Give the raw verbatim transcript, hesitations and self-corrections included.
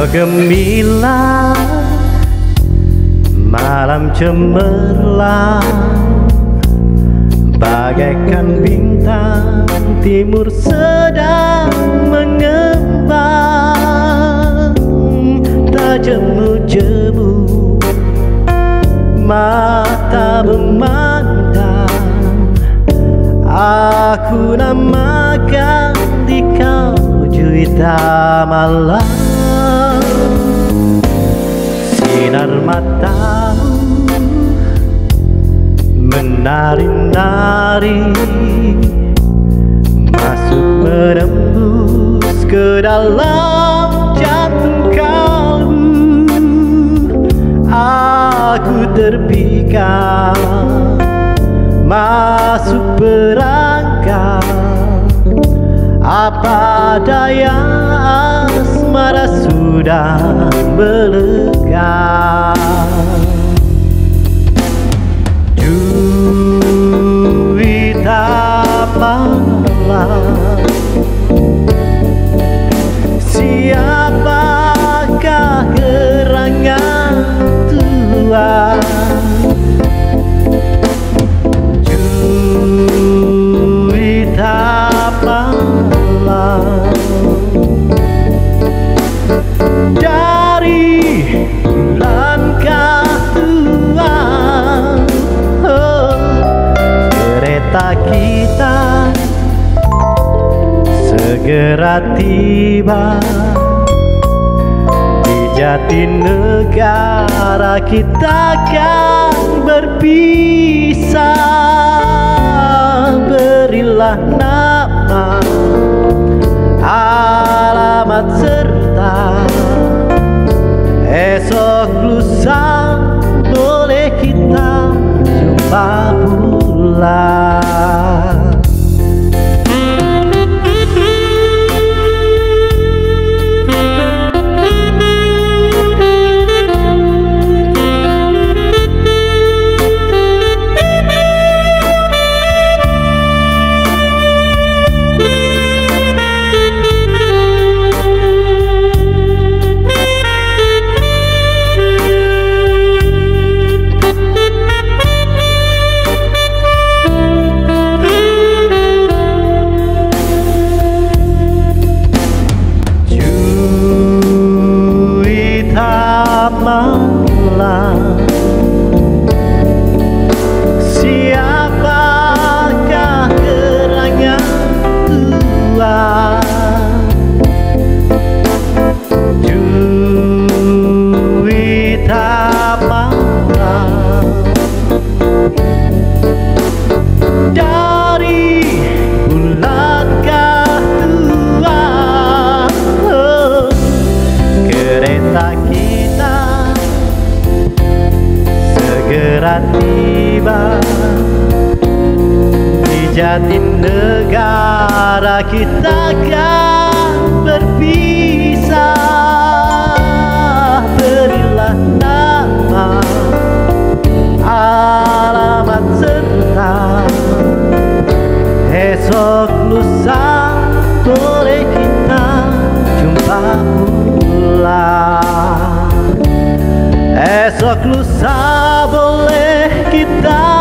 Kau gemilang, malam cemerlang, bagaikan bintang timur sedang mengembang. Tak jemu-jemu mata memandang, aku namakan di kau juita malam. Sinar matamu menari-nari, masuk menembus ke dalam jantung kalbu. Aku terpikat, masuk perangkap, apa daya asmara sudah melekat. Juita malam, siapakah gerangan Tuhan? Juita malam, dari bulankah Tuhan? Oh, kereta kita segera tiba di Jatinegara. Kita akan berpisah. Berilah nama, alamat serta esok lusa boleh kita jumpa pula. Malam, siapakah gerangan Tuhan? Juita malam, dari bulankah Tuhan? Oh, kereta kita segera tiba di Jatinegara. Kita akan berpisah. Berilah nama, alamat serta esok lusa boleh kita jumpa pula. Esok lusa boleh kita